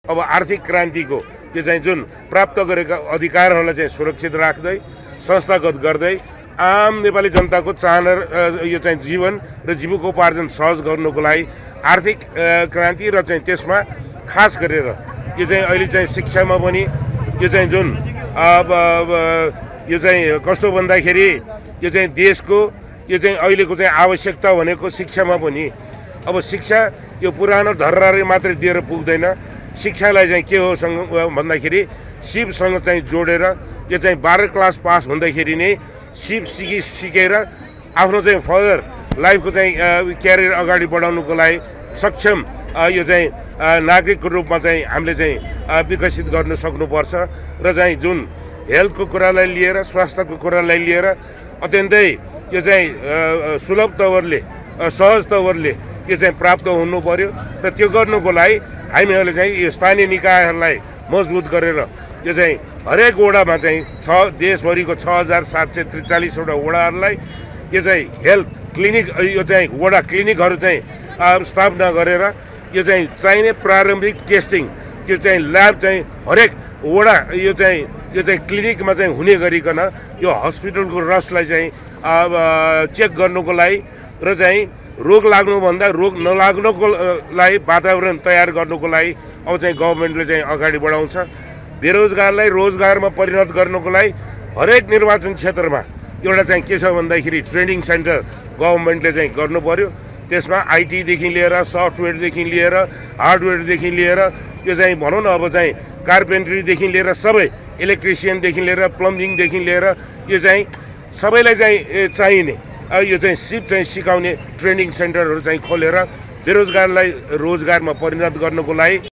अब आर्थिक क्रान्तिको यो चाहिँ जुन प्राप्त गरेका अधिकारहरूलाई चाहिँ सुरक्षित राख्दै संस्थागत गर्दै आम नेपाली जनताको चाहना यो चाहिँ जीवन र जीविकोपार्जन सहज गर्नुको लागि आर्थिक क्रान्ति र चाहिँ त्यसमा खास गरेर यो चाहिँ अहिले चाहिँ शिक्षामा पनि यो चाहिँ जुन अब यो चाहिँ कस्तो भन्दाखेरि यो चाहिँ देशको यो चाहिँ अहिलेको चाहिँ आवश्यकता भनेको शिक्षामा पनि अब शिक्षा यो पुरानो धर्राले मात्रै दिएर पुग्दैन। शिक्षालाई चाहिँ के हो भन्दाखेरि सिपसँग चाहिँ जोडेर यो चाहिँ 12 क्लास पास हुँदाखेरि नै सिप सिकेर आफ्नो चाहिँ फर्दर लाइफको चाहिँ क्यारियर अगाडि बढाउनुको लागि सक्षम यो चाहिँ नागरिकको रूपमा चाहिँ हामीले चाहिँ विकसित गर्न सक्नुपर्छ र चाहिँ जुन हेल्थको कुरालाई लिएर स्वास्थ्यको कुरालाई लिएर अत्यन्तै यो चाहिँ सुलभ तवरले सहज तवरले यो चाहिँ प्राप्त हुनु पर्यो र त्यो गर्नुको लागि हामीहरूले चाहिँ यो स्थानीय निकायहरूलाई मजबुत गरेर यो चाहिँ हरेक वडामा चाहिँ देशभरिको 6743 वटा वडाहरूलाई यो चाहिँ हेल्थ क्लिनिक यो चाहिँ वडा क्लिनिकहरू चाहिँ स्थापना गरेर यो चाहिँ चाहिने प्रारम्भिक टेस्टिङ यो चाहिँ ल्याब चाहिँ हरेक वडा यो चाहिँ क्लिनिकमा चाहिँ हुने गरिकन यो हस्पिटलको रसलाई चाहिँ चेक गर्नुको लागि र चाहिँ रोग लाग्नुभन्दा रोग नलाग्नुको लागि वातावरण तयार गर्नुको लागि अब चाहिँ गभर्मेन्टले चाहिँ अगाडि बढाउँछ। बेरोजगारलाई रोजगारमा परिणत गर्नुको लागि हरेक निर्वाचन क्षेत्रमा एउटा चाहिँ के छ भन्दाखेरि ट्रेनिङ सेन्टर गभर्मेन्टले चाहिँ गर्नु पर्यो। त्यसमा आइटीदेखि लिएर सफ्टवेयरदेखि लिएर हार्डवेयरदेखि लिएर यो चाहिँ भनौँ न अब चाहिँ कार्पेन्ट्रीदेखि लिएर सबै इलेक्ट्रिसियनदेखि लिएर प्लम्बिङदेखि लिएर यो चाहिँ सबैलाई चाहिँ चाहिने यो चाहिँ सिप चाहिँ सिकाउने ट्रेनिङ सेन्टरहरू चाहिँ खोलेर बेरोजगारलाई रोजगारमा परिणत गर्नुको लागि